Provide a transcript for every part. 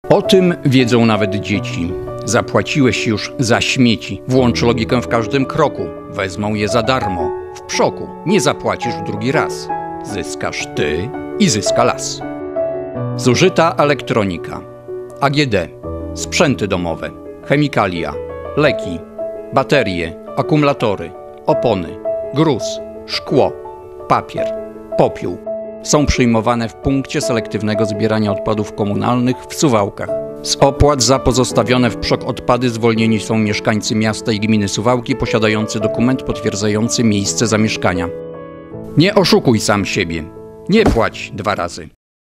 O tym wiedzą nawet dzieci. Zapłaciłeś już za śmieci. Włącz logikę w każdym kroku. Wezmą je za darmo. W przoku. Nie zapłacisz drugi raz. Zyskasz ty i zyska las. Zużyta elektronika. AGD. Sprzęty domowe. Chemikalia. Leki. Baterie. Akumulatory. Opony. Gruz. Szkło. Papier. Popiół. Są przyjmowane w punkcie selektywnego zbierania odpadów komunalnych w Suwałkach. Z opłat za pozostawione w PSZOK odpady zwolnieni są mieszkańcy miasta i gminy Suwałki posiadający dokument potwierdzający miejsce zamieszkania. Nie oszukuj sam siebie. Nie płać 2 razy.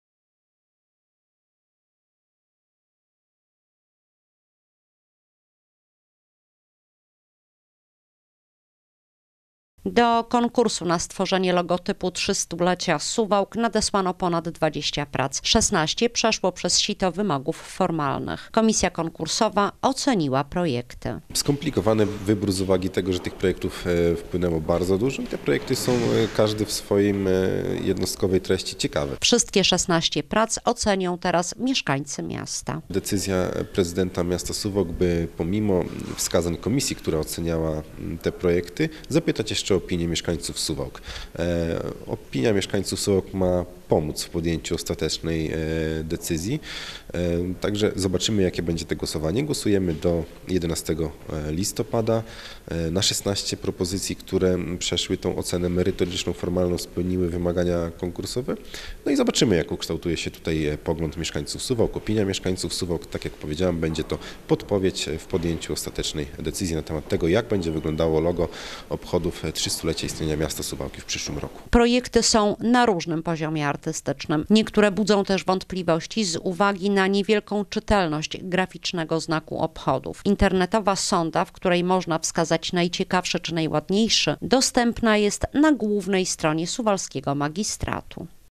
Do konkursu na stworzenie logotypu 300-lecia Suwałk nadesłano ponad 20 prac. 16 przeszło przez sito wymogów formalnych. Komisja konkursowa oceniła projekty. Skomplikowany wybór z uwagi tego, że tych projektów wpłynęło bardzo dużo i te projekty są każdy w swoim jednostkowej treści ciekawe. Wszystkie 16 prac ocenią teraz mieszkańcy miasta. Decyzja prezydenta miasta Suwałk, by pomimo wskazań komisji, która oceniała te projekty, zapytać jeszcze o opinię mieszkańców Suwałk. Opinia mieszkańców Suwałk ma pomóc w podjęciu ostatecznej decyzji. Także zobaczymy, jakie będzie to głosowanie. Głosujemy do 11 listopada na 16 propozycji, które przeszły tą ocenę merytoryczną, formalną, spełniły wymagania konkursowe. No i zobaczymy, jak ukształtuje się tutaj pogląd mieszkańców Suwałk, opinia mieszkańców Suwałk. Tak jak powiedziałem, będzie to podpowiedź w podjęciu ostatecznej decyzji na temat tego, jak będzie wyglądało logo obchodów 300-lecia istnienia miasta Suwałki w przyszłym roku. Projekty są na różnym poziomie artystycznym. Niektóre budzą też wątpliwości z uwagi na niewielką czytelność graficznego znaku obchodów. Internetowa sonda, w której można wskazać najciekawszy czy najładniejszy, dostępna jest na głównej stronie Suwalskiego Magistratu.